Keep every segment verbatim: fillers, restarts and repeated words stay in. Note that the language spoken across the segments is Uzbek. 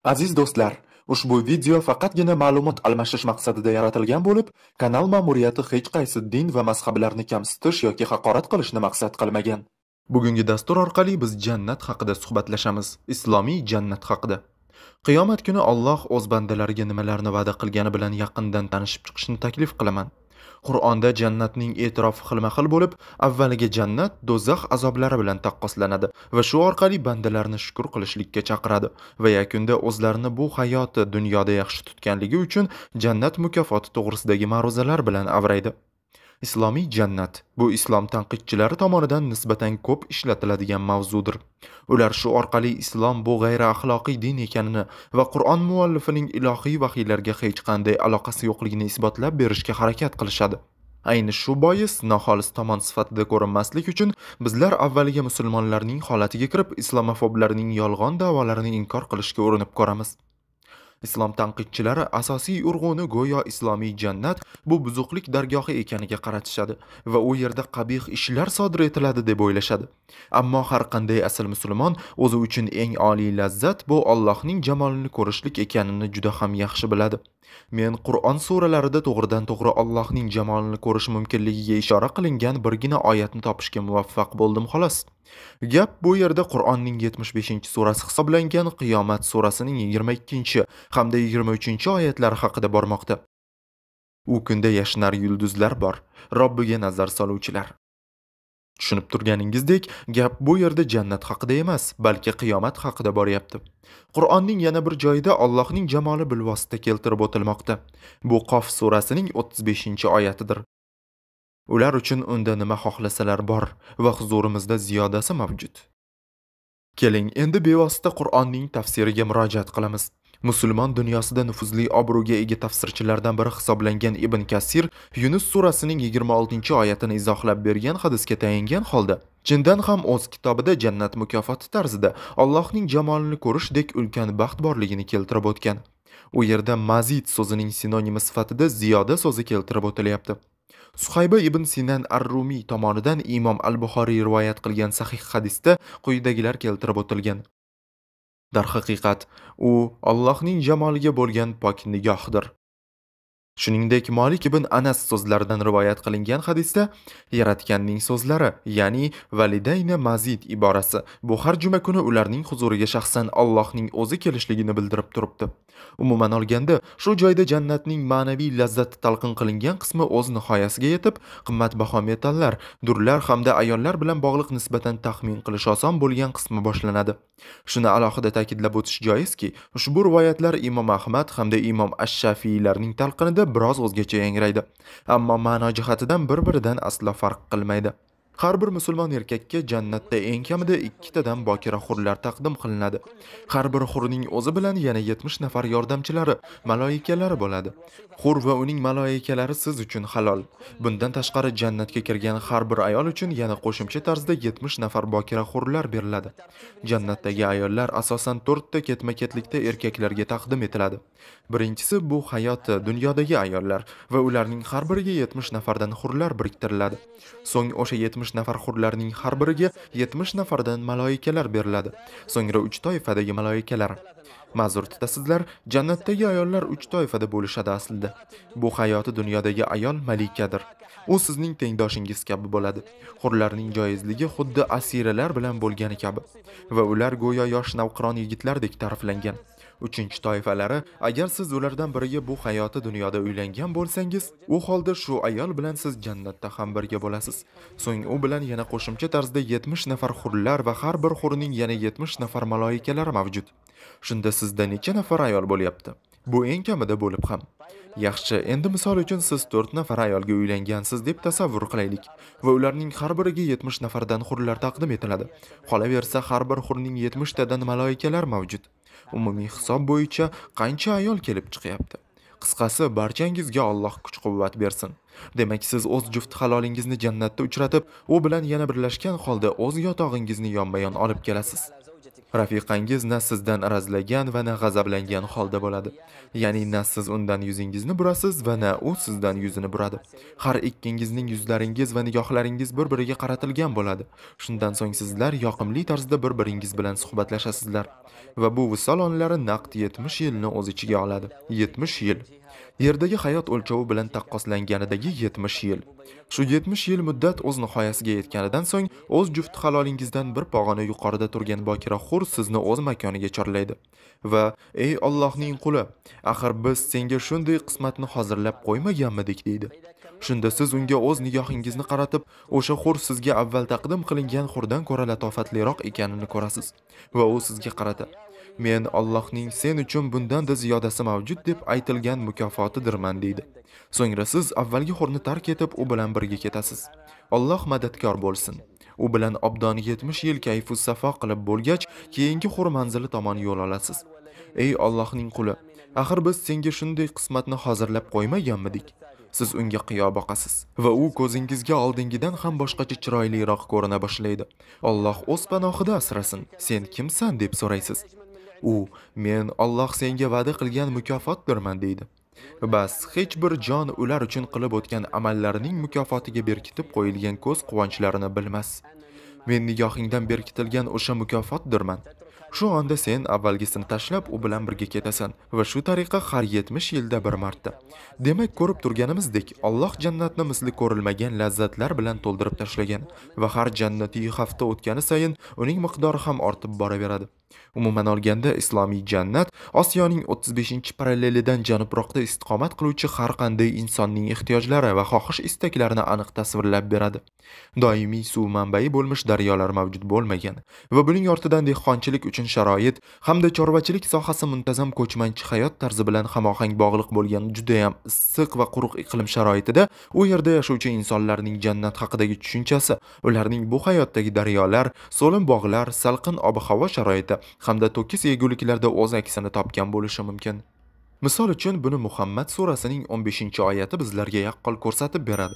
Aziz do'stlar, ushbu video faqatgina ma'lumot almashish maqsadida yaratilgan bo'lib, kanal ma'muriyati hech qaysi din va mazhablarni kamsitish yoki haqorat qilishni maqsad qilmagan. Bugungi dastur orqali biz jannat haqida suhbatlashamiz, islomiy jannat haqida. Qiyomat kuni Alloh o'z bandalariga nimalarni va'da qilgani bilan yaqindan tanishib chiqishni taklif qilaman. Qur'onda jannatning e'tirofi xilma-xil bo'lib, avvaliga jannat do'zax azoblari bilan taqqoslanadi va shu orqali bandalarni shukr qilishlikka chaqiradi va yakunda o'zlarini bu hayoti dunyoda yaxshi tutganligi uchun jannat mukofoti to'g'risidagi ma'ruzalar bilan avraydi. Islomiy jannat bu islom tanqidchilari tomonidan nisbatan ko'p ishlatiladigan mavzudir. Ular shu orqali islom bu g'ayri axloqiy din ekanini va Qur'on muallifining ilohiy vahiylarga hech qanday aloqasi yo'qligini isbotlab berishga harakat qilishadi. Ayni shu bois noxolis tomon sifatida ko'rinmaslik uchun bizlar avvaliga musulmonlarning holatiga kirib, islomofoblarning yolg'on da'volarini inkor qilishga urinib ko'ramiz. Islom tanqidchilari asosiy urg'uni go'yo islomiy jannat bu buzuqlik dargohi ekaniga qaratishadi va u yerda qabih ishlar sodir etiladi deb o'ylashadi. Ammo har qanday asl musulmon o'zi uchun eng oliy lazzat bu Allohning jamolini ko'rishlik ekanini juda ham yaxshi biladi. Men Qur'on suralarida to'g'ridan to'g'ri Allohning jamolini ko'rish mumkinligiga ishora qilingan birgina oyatni topishga muvaffaq bo'ldim xolos. Gap bu yerda Qur'onning yetmish beshinchi surasi hisoblangan Qiyomat surasining yigirma ikkinchi hamda yigirma uchinchi oyatlari haqida bormoqda. U kunda yashnar yulduzlar bor, Robbiga nazar soluvchilar. Tushunib turganingizdek, gap bu yerda jannat haqida emas, balki qiyomat haqida boryapti. Qur'onning yana bir joyida Allohning jamoli bilvosita keltirib o'tilmoqda. Bu Qof surasining o'ttiz beshinchi oyatidir. Ular uchun unda nima xohlasalar bor va huzurimizda ziyodasi mavjud. Keling, endi bevosita Qur'onning tafsiriga murojaat qilamiz. Musulmon dunyosida nufuzli obro'ga ega tafsirchilardan biri hisoblangan Ibn Kasir Yunus surasining yigirma oltinchi oyatini izohlab bergan hadisga tayangan holda, chindan ham o'z kitobida jannat mukofoti tarzida Allohning jamolini ko'rishdek ulkan baxt borligini keltirib o'tgan. U yerda mazid so'zining sinonimi sifatida ziyoda so'zi keltirib o'tilyapti. Suhayba ibn Sinan ar-Rumiy tomonidan Imom al-Buxoriy rivoyat qilgan sahih hadisda quyidagilar keltirib o'tilgan. Darhaqiqat, u Allohning jamoliga bo'lgan pok nigohdir. Shuningdek, Malik ibn Anas so'zlaridan rivoyat qilingan hadisda yaratganning so'zlari, ya'ni validayna mazid iborasi, bu har juma kuni ularning huzuriga shaxsan Allohning o'zi kelishligini bildirib turibdi. Umuman olganda, shu joyda jannatning ma'naviy lazzati talqin qilingan qismi o'z nihoyasiga yetib, qimmatbaho metallar, durlar hamda ayollar bilan bog'liq nisbatan taxmin qilish oson bo'lgan qismi boshlanadi. Shuni alohida ta'kidlab o'tish joizki, ushbu rivoyatlar Imom Ahmad hamda Imom Ash-Shafiylarning talqinida biroz o'zgacha yangraydi, ammo ma'no jihatidan bir-biridan aslo farq qilmaydi. Har bir musulmon erkakka jannatda eng kamida ikkitadan bokira hurlar taqdim qilinadi. Har bir hurning o'zi bilan yana yetmish nafar yordamchilari, maloikalari bo'ladi. Hur va uning maloikalari siz uchun halol. Bundan tashqari jannatga kirgan har bir ayol uchun yana qo'shimcha tarzda yetmish nafar bokira hurlar beriladi. Jannatdagi ayollar asosan to'rtta ketma-ketlikda erkaklarga taqdim etiladi. Birinchisi bu hayoti dunyodagi ayollar va ularning har biriga yetmish nafardan hurlar biriktiriladi. So'ng o'sha yetmish nafar hurlarning har biriga yetmish nafardan maloikalar beriladi. So'ngra uch toifadagi maloikalar. Ma'zur tutasizlar, jannatdagi ayollar uch toifada bo'lishadi aslida. Bu hayoti dunyodagi ayol malikadir. U sizning tengdoshingiz kabi bo'ladi. Hurlarning joizligi xuddi asiralar bilan bo'lgani kabi va ular go'yo yosh navqiron yigitlardek ta'riflangan. Uchinchi toifalari, agar siz ulardan biriga bu hayoti dunyoda uylangan bo'lsangiz, u holda shu ayol bilan siz jannatda ham birga bo'lasiz. So'ng u bilan yana qo'shimcha tarzda yetmish nafar hurlar va har bir hurning yana yetmish nafar maloikalari mavjud. Shunda sizda necha nafar ayol bo'lyapti? Bu eng kamida bo'lib ham. Yaxshi, endi misol uchun siz to'rt nafar ayolga uylangansiz deb tasavvur qilaylik va ularning har biriga yetmish nafardan hurlar taqdim etiladi. Qolaversa, har bir hurning yetmish tadan maloikalar mavjud. Umumiy hisob bo'yicha qancha ayol kelib chiqyapti? Qisqasi, barchangizga Alloh kuch-quvvat bersin. Demak, siz o'z juft halolingizni jannatda uchratib, u bilan yana birlashgan holda o'z yotog'ingizni yonma-yon olib kelasiz. Rafiqangiz na sizdan arazlagan va na g'azablangan holda bo'ladi. Ya'ni na siz undan yuzingizni burasiz va na u sizdan yuzini buradi. Har ikkingizning yuzlaringiz va nigohlaringiz bir-biriga qaratilgan bo'ladi. Shundan so'ng sizlar yoqimli tarzda bir-biringiz bilan suhbatlashasizlar va bu visol onlari naqd yetmish yilni o'z ichiga oladi. yetmish yil. Yerdagi hayot o'lchovi bilan taqqoslanganidagi yetmish yil. Shu yetmish yil muddat o'z nihoyasiga yetganidan so'ng o'z juft halolingizdan bir pog'ona yuqorida turgan bokira xur sizni o'z makoniga chorlaydi va ey Allohning quli, axir biz senga shunday qismatni hozirlab qo'ymaganmidik deydi. Shunda siz unga o'z nigohingizni qaratib, o'sha xur sizga avval taqdim qilingan xurdan ko'ra latofatliroq ekanini ko'rasiz va u sizga qarata: "Men Allohning sen uchun bundan-da ziyodasi mavjud deb aytilgan mukofotidirman" deydi. So'ngra siz avvalgi xurni tark etib, u bilan birga ketasiz. Alloh madadkor bo'lsin. U bilan obdon yetmish yil kayfu safo qilib bo'lgach, keyingi xur manzili tomon yo'l olasiz. Ey Allohning quli, axir biz senga shunday qismatni hozirlab qo'ymaganmidik? Siz unga qiyo boqasiz va u ko'zingizga oldingidan ham boshqacha chiroyliroq ko'rina boshlaydi. Alloh o'z panohida asrasin. Sen kimsan deb so'raysiz. U: "Men Alloh senga va'da qilgan mukofotdirman" deydi. Bas, hech bir jon ular uchun qilib o'tgan amallarining mukofotiga berkitib qo'yilgan ko'z quvonchlarini bilmas. Men nigohingdan berkitilgan o'sha mukofotdirman. Shu onda sen avvalgisini tashlab u bilan birga ketasan va shu tariqa har yetmish yilda bir marta. Demak, ko'rib turganimizdek, Alloh jannatni misli ko'rilmagan lazzatlar bilan to'ldirib tashlagan va har jannatiy hafta o'tgani sayin uning miqdori ham ortib boraveradi. Umuman olganda, islomiy jannat Osiyoning o'ttiz beshinchi parallelidan janubroqda istiqomat qiluvchi har qanday insonning ehtiyojlari va xohish istaklarini aniq tasvirlab beradi. Doimiy suv manbai bo'lmish daryolar mavjud bo'lmagan va buning ortidan dehqonchilik uchun sharoit hamda chorvachilik sohasi muntazam ko'chmanchi hayot tarzi bilan hamohang bog'liq bo'lgan juda ham issiq va quruq iqlim sharoitida u yerda yashovchi insonlarning jannat haqidagi tushunchasi ularning bu hayotdagi daryolar, so'lim bog'lar, salqin ob-havo sharoiti hamda to'kis yeguliklarda o'z aksini topgan bo'lishi mumkin. Misol uchun buni Muhammad surasining o'n beshinchi oyati bizlarga yaqqol ko'rsatib beradi.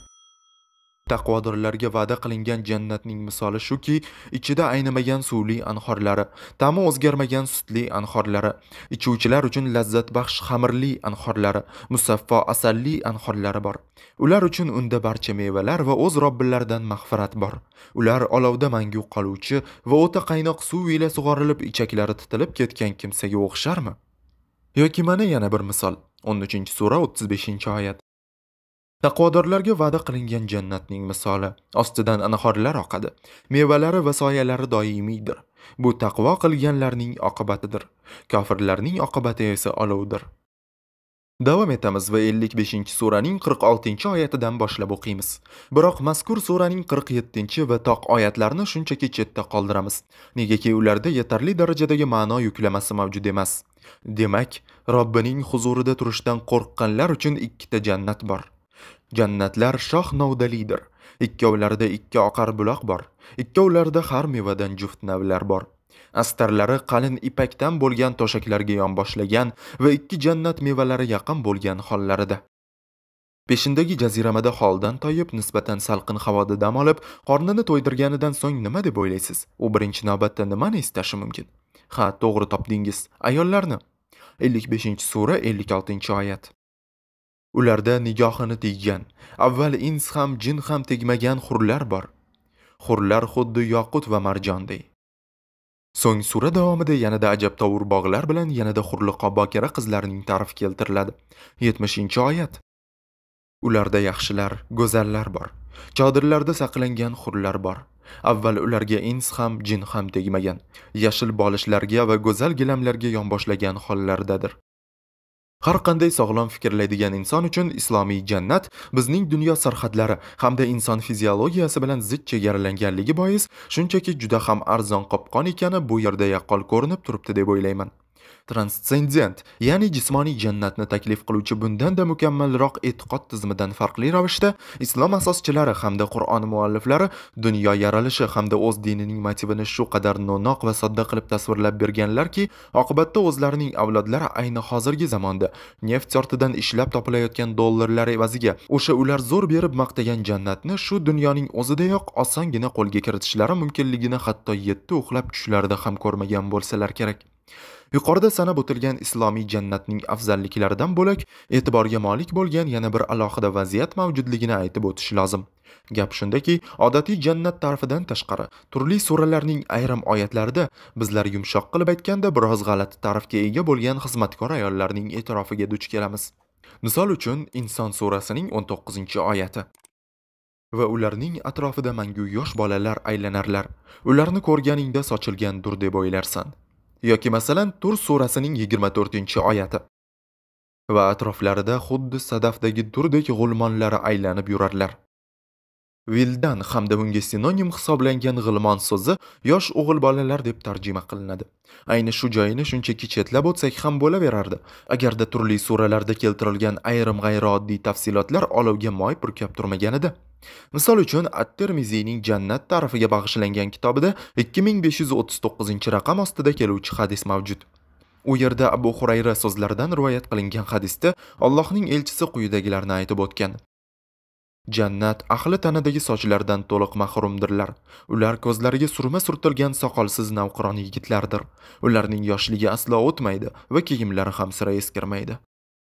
Taqvodorlarga va'da qilingan jannatning misoli shuki, ichida aynimagan suvli anhorlari, ta'mi o'zgarmagan sutli anhorlari, ichuvchilar uchun lazzat baxsh xamirli anhorlari, musaffo asalli anhorlari bor. Ular uchun unda barcha mevalar va o'z Robbilaridan mag'firat bor. Ular olovda mangu qoluvchi va o'ta qaynoq suv ila sug'orilib ichaklari titilib ketgan kimsaga o'xsharmi? Yoki mana yana bir misol. o'n uchinchi sura o'ttiz beshinchi oyat. Taqvodorlarga va'da qilingan jannatning misoli: ostidan anhorlar oqadi. Mevalari va soyalari doimiydir. Bu taqvo qilganlarning oqibatidir. Kofirlarning oqibati esa olovdir. Davom etamiz va ellik beshinchi suraning qirq oltinchi oyatidan boshlab o'qiymiz. Biroq mazkur suraning qirq yettinchi va toq oyatlarini shunchaki chetda qoldiramiz, negaki ularda yetarli darajadagi ma'no yuklamasi mavjud emas. Demak, Robbining huzurida turishdan qo'rqqanlar uchun ikkita jannat bor. Jannatlar shoh novdalidir. Ikkovlarida ikki oqar buloq bor. Ikkovlarida har mevadan juft navlar bor. Astarlari qalin ipakdan bo'lgan to'shaklarga yonboshlagan va ikki jannat mevalari yaqin bo'lgan hollarida. Peshindagi jaziramada holdan toyib, nisbatan salqin havoda dam olib, qornini to'ydirganidan so'ng nima deb o'ylaysiz? U birinchi navbatda nimani istashi mumkin? Ha, to'g'ri topdingiz. Ayollarni. ellik beshinchi sura ellik oltinchi oyat. Ularda nigohini teggan, avval ins ham jin ham tegmagan hurlar bor. Hurlar xuddi yoqut va marjonday. So'ng sura davomida yanada ajabtovur bog'lar bilan yanada hurliqo bokira qizlarning ta'rifi keltiriladi. yetmishinchi oyat. Ularda yaxshilar, go'zallar bor. Chodirlarda saqlangan hurlar bor. Avval ularga ins ham, jin ham tegmagan. Yashil bolishlarga va go'zal gilamlarga yonboshlagan hollardadir. Har qanday sog'lom fikrlaydigan inson uchun islomiy jannat bizning dunyo sarhadlari hamda inson fiziologiyasi bilan zid chegaralanganligi bois shunchaki juda ham arzon qopqon ekani bu yerda yaqqol ko'rinib turibdi deb o'ylayman. Transscendent, ya'ni jismoniy jannatni taklif qiluvchi bundan-da mukammalroq e'tiqod tizimidan farqli ravishda islom asoschilari hamda Qur'on mualliflari dunyo yaralishi hamda o'z dinining motivini shu qadar no'noq va sodda qilib tasvirlab berganlarki, oqibatda o'zlarining avlodlari ayni hozirgi zamonda neft ortidan ishlab topilayotgan dollarlar evaziga o'sha ular zo'r berib maqtagan jannatni shu dunyoning o'zidayoq osongina qo'lga kiritishlari mumkinligini hatto yetti uxlab tushlarida ham ko'rmagan bo'lsalar kerak. Yuqorida sanab o'tilgan islomiy jannatning afzalliklaridan bo'lak, e'tiborga molik bo'lgan yana bir alohida vaziyat mavjudligini aytib o'tish lozim. Gap shundaki, odatiy jannat ta'rifidan tashqari, turli suralarning ayrim oyatlarida bizlar yumshoq qilib aytganda biroz g'alati ta'rifga ega bo'lgan xizmatkor ayollarning e'tirofiga duch kelamiz. Misol uchun, Inson surasining o'n to'qqizinchi oyati: va ularning atrofida mangu yosh bolalar aylanarlar. Ularni ko'rganingda sochilgandur deb o'ylarsan. Yoki masalan Tur surasining yigirma to'rtinchi oyati: va atroflarida xuddi sadafdagi durdek g'ulmonlari aylanib yurarlar. Vildan hamda bunga sinonim hisoblangan g'ilmon so'zi yosh o'g'il bolalar deb tarjima qilinadi. Ayni shu joyini shunchaki chetlab o'tsak ham bo'laverardi, agarda turli suralarda keltirilgan ayrim g'ayrioddiy tafsilotlar olovga moy purkab turmaganida. Misol uchun, At-Tirmiziyning jannat ta'rifiga bag'ishlangan kitobida ikki ming besh yuz o'ttiz to'qqizinchi raqam ostida keluvchi hadis mavjud. U yerda Abu Hurayra so'zlaridan rivoyat qilingan hadisda Allohning elchisi quyidagilarni aytib o'tgan: Jannat ahli tanadagi sochlardan to'liq mahrumdirlar. Ular ko'zlariga surma surtilgan soqolsiz navqiron yigitlardir. Ularning yoshligi aslo o'tmaydi va kiyimlari ham sira eskirmaydi.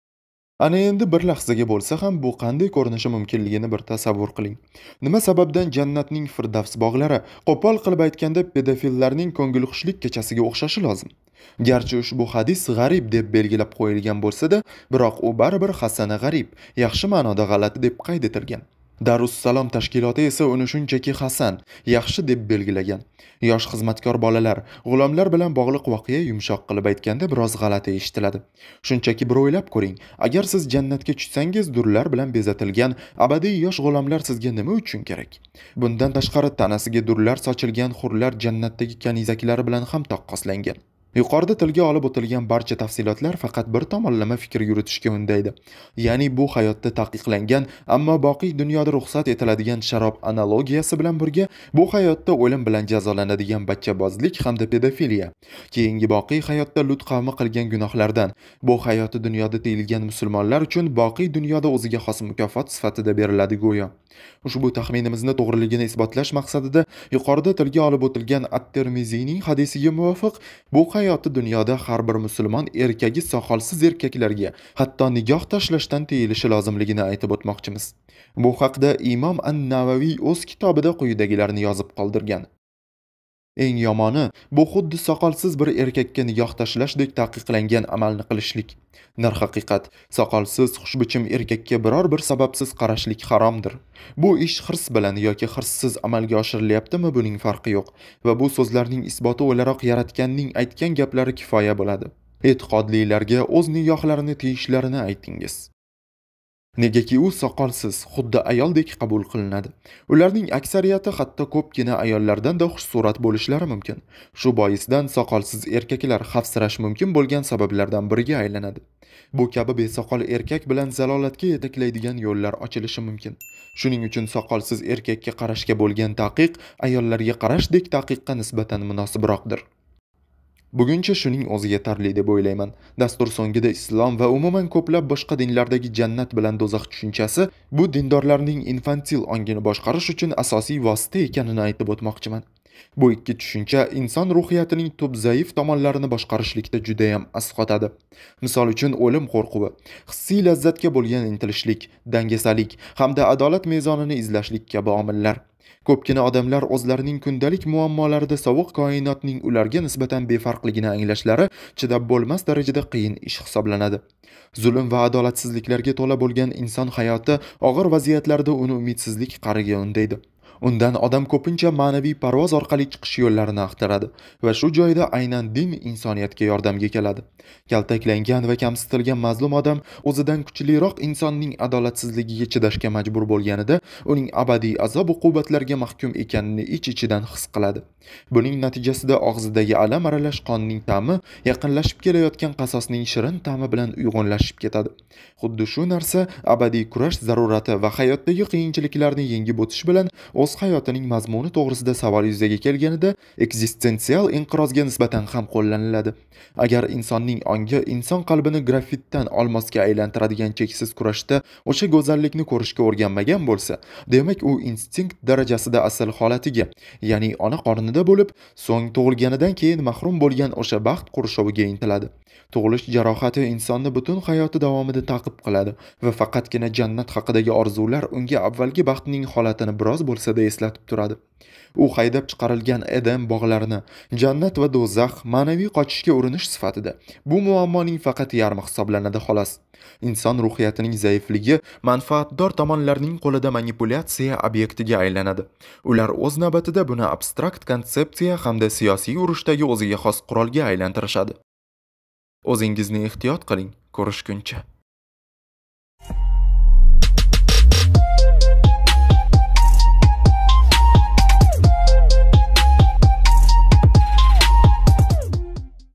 Ana endi bir lahzaga bo'lsa ham bu qanday ko'rinishi mumkinligini bir tasavvur qiling. Nima sababdan jannatning Firdavs bog'lari qo'pol qilib aytganda pedofillarning ko'ngilxushlik kechasiga o'xshashi lozim? Garchi ushbu hadis g'arib deb belgilab qo'yilgan bo'lsa-da, biroq u baribir hasana g'arib, yaxshi ma'noda g'alati deb qayd etilgan. Darussalom tashkiloti esa uni shunchaki hasan, yaxshi deb belgilagan. Yosh xizmatkor bolalar, g'ulomlar bilan bog'liq voqea yumshoq qilib aytganda biroz g'alati eshitiladi. Shunchaki bir o'ylab ko'ring, agar siz jannatga tushsangiz, durlar bilan bezatilgan abadiy yosh g'ulomlar sizga nima uchun kerak? Bundan tashqari tanasiga durlar sochilgan hurlar jannatdagi kanizaklari bilan ham taqqoslangan. Yuqorida tilga olib o'tilgan barcha tafsilotlar faqat bir tomonlama fikr yuritishga undaydi. Ya'ni bu hayotda taqiqlangan, ammo boqiy dunyoda ruxsat etiladigan sharob analogiyasi bilan birga, bu hayotda o'lim bilan jazolanadigan bachchabozlik hamda pedofiliya, keyingi boqiy hayotda Lut qavmi qilgan gunohlardan, bu hayoti dunyoda tiyilgan musulmonlar uchun boqiy dunyoda o'ziga xos mukofot sifatida beriladi go'yo. Ushbu taxminimizni to'g'riligini isbotlash maqsadida yuqorida tilga olib o'tilgan At-Tirmiziyning hadisiga muvofiq, bu hayoti dunyoda har bir musulmon erkagi soqolsiz erkaklarga hatto nigoh tashlashdan tiyilishi lozimligini aytib o'tmoqchimiz. Bu haqda Imom An-Navaviy o'z kitobida quyidagilarni yozib qoldirgan: eng yomoni bu xuddi soqolsiz bir erkakka nigoh tashlashdek taqiqlangan amalni qilishlik. Darhaqiqat, soqolsiz xushbichim erkakka biror bir sababsiz qarashlik haromdir. Bu ish hirs bilan yoki hirssiz amalga oshirilyaptimi, buning farqi yo'q va bu so'zlarning isboti o'laroq yaratganning aytgan gaplari kifoya bo'ladi. E'tiqodlilarga o'z nigohlarini tiyishlarini aytingiz. Negaki u soqolsiz, xuddi ayoldek qabul qilinadi. Ularning aksariyati hatto ko'pgina ayollardan da xushsurat bo'lishlari mumkin. Shu boisdan soqolsiz erkaklar xavfsirash mumkin bo'lgan sabablardan biriga aylanadi. Bu kabi besoqol erkak bilan zalolatga yetaklaydigan yo'llar ochilishi mumkin. Shuning uchun soqolsiz erkakka qarashga bo'lgan taqiq ayollarga qarashdek taqiqqa nisbatan munosibroqdir. Buguncha shuning o'zi yetarli deb o'ylayman. Dastur so'ngida islom va umuman ko'plab boshqa dinlardagi jannat bilan do'zax tushunchasi bu dindorlarning infantil ongini boshqarish uchun asosiy vosita ekanini aytib o'tmoqchiman. Bu ikki tushuncha inson ruhiyatining tub zaif tomonlarini boshqarishlikda juda ham asqotadi. Misol uchun o'lim qo'rquvi, hissiy lazzatga bo'lgan intilishlik, dangasalik hamda adolat mezonini izlashlik kabi omillar. Ko'pgina odamlar o'zlarining kundalik muammolarida sovuq koinotning ularga nisbatan befarqligini anglashlari chidab bo'lmas darajada qiyin ish hisoblanadi. Zulm va adolatsizliklarga to'la bo'lgan inson hayoti og'ir vaziyatlarda uni umidsizlik qariga undaydi. Undan odam ko'pincha ma'naviy parvoz orqali chiqish yo'llarini axtaradi va shu joyda aynan din insoniyatga yordamga keladi. Kaltaklangan va kamsitilgan mazlum odam o'zidan kuchliroq insonning adolatsizligiga chidashga majbur bo'lganida uning abadiy azob-uqubatlarga mahkum ekanini ich-ichidan his qiladi. Buning natijasida og'zidagi alam aralash qonning ta'mi yaqinlashib kelayotgan qasosning shirin ta'mi bilan uyg'unlashib ketadi. Xuddi shu narsa abadiy kurash zarurati va hayotdagi qiyinchiliklarni yengib o'tish bilan o'z hayotining mazmuni to'g'risida savol yuzaga kelganida ekzistensial inqirozga nisbatan ham qo'llaniladi. Agar insonning ongi inson qalbini grafitdan olmosga aylantiradigan cheksiz kurashda o'sha go'zallikni ko'rishga o'rganmagan bo'lsa, demak u instinkt darajasida asl holatiga, ya'ni ona qornida bo'lib, so'ng tug'ilganidan keyin mahrum bo'lgan o'sha baxt qurshoviga intiladi. Tug'ilish jarohati insonni butun hayoti davomida ta'qib qiladi va faqatgina jannat haqidagi orzular unga avvalgi baxtning holatini biroz bo'lsa-da eslatib turadi. U haydab chiqarilgan Eden bog'larini, jannat va do'zax ma'naviy qochishga urinish sifatida. Bu muammoning faqat yarmi hisoblanadi xolos. Inson ruhiyatining zaifligi manfaatdor tomonlarning qo'lida manipulyatsiya obyektiga aylanadi. Ular o'z navbatida buni abstrakt konsepsiya hamda siyosiy urushdagi o'ziga xos qurolga aylantirishadi. O'zingizni ehtiyot qiling, ko'rishguncha.